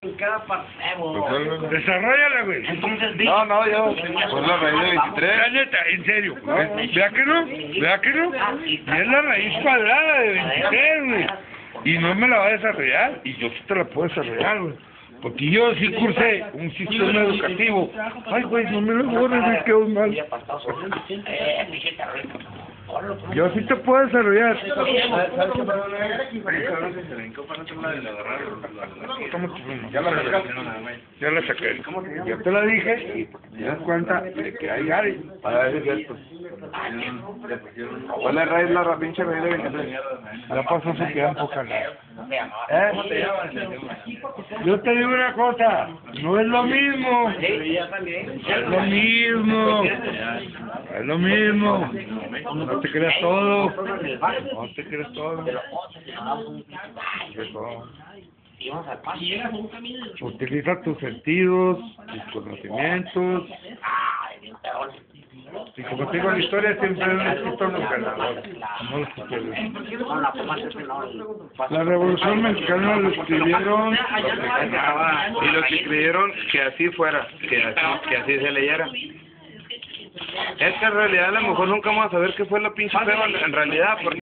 Cada paseo. Desarrollala, güey. Entonces, No, yo. Pues la raíz de 23. La neta, en serio. Vea que no, vea que no. Y es la raíz cuadrada de 23, güey. Y no me la va a desarrollar. Y yo sí te la puedo desarrollar, güey. Porque yo sí cursé un sistema educativo. Ay, güey, no me lo borres, me quedo mal. Yo sí te puedo desarrollar. Ya la saqué. Ya te la dije y te das cuenta de que hay alguien. ¿Cuál es raíz la pinche raíz de 23? Ya pasó su tiempo, canal. Yo te digo una cosa, no es lo mismo. Es lo mismo. Es lo mismo. No te creas todo. No te creas todo. Utiliza tus sentidos, tus conocimientos. Y como te digo, la historia siempre es los ganadores, no los que pierden. La Revolución Mexicana lo escribieron Y los que creyeron que así fuera, que así se leyera. Es que en realidad a lo mejor nunca vamos a saber qué fue la pinche feo en realidad, porque